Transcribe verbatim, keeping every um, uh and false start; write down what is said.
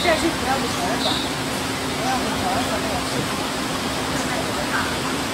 在是主要的小人馆，主要的小人馆那个视频，看看有多大。